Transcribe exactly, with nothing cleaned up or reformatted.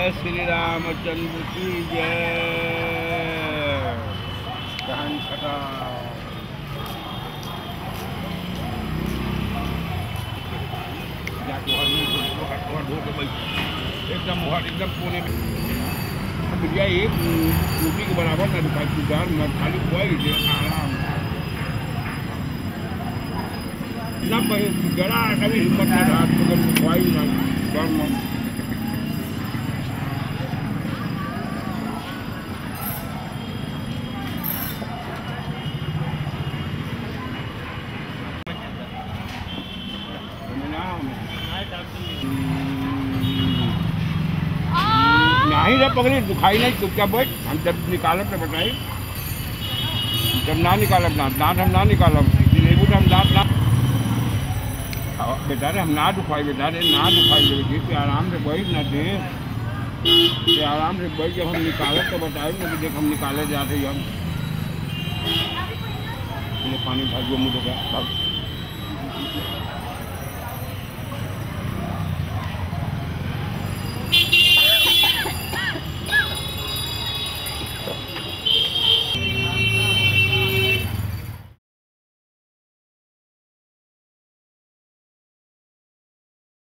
जय श्री रामचंद्र की जय। कहानी खत्म। एकदम मुहर एकदम कोने में भैया एक रोटी के बराबर ना दिखाई तुझार मैं खाली खुआई दे आराम ना जरा कभी हिम्मत ना रहा तो खुआई ना गर्म नहीं रे पकड़ी दुखाई नहीं चुपचाप बैठ हम जब निकालब तो बताई जब ना निकालब ना दांत हम ना निकालब जिलेबू हम दांत ना बेटा रे हम ना दुखाई बेटा रे ना दुखाई बेटी तो आराम से बैठ ना दे आराम से बैठ जब हम निकालब तो बताए ना देख हम निकाले जाते हम पानी भाग मुँह का